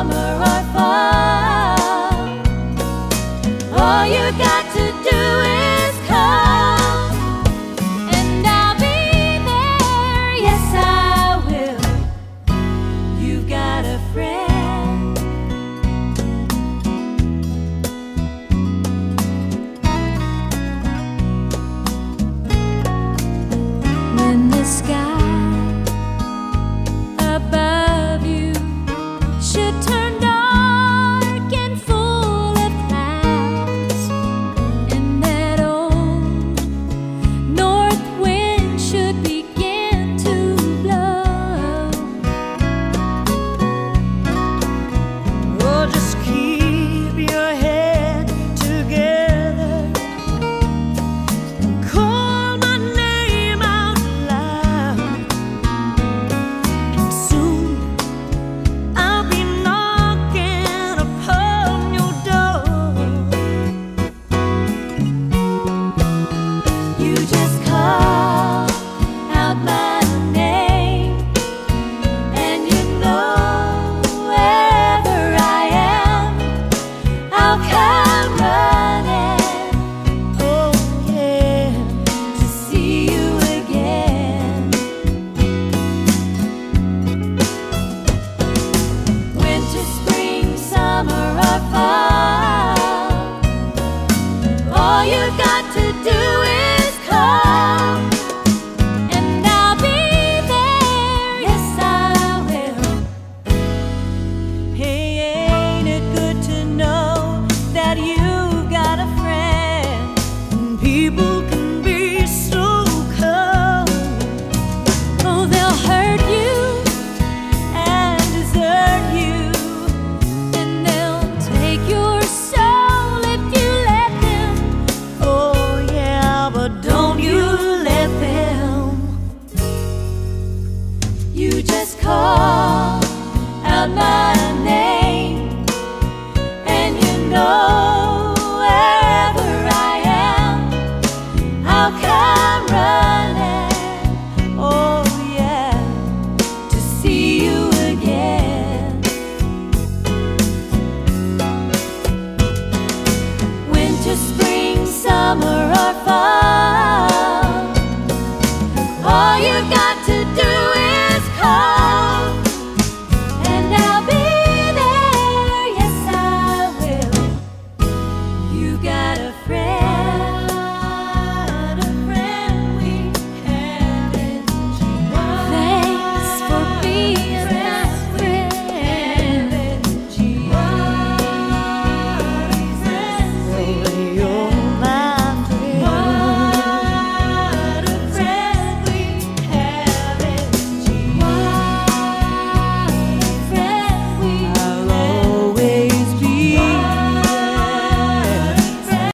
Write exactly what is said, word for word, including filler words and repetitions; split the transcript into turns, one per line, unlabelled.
summer or fall. All you got to do is call, and I'll be there. Yes, I will. You've got a friend. When the sky above you should turn dark and full of clouds, and that old north wind should begin to blow,
Oh, just keep your head together and call my name out loud. And soon I'll be knocking upon your door.
you just call out my name, and you know wherever I am, I'll come running
Oh yeah,
to see you again. Winter, spring, summer, or fall, all you got to do is call, and I'll be there. Yes, I will.
hey, ain't it good to know that you've got a friend? And people can be so cold.
Oh, they'll hurt you
And desert you.
and they'll take your soul if you let them.
Oh yeah, but don't you let them.
You just call out my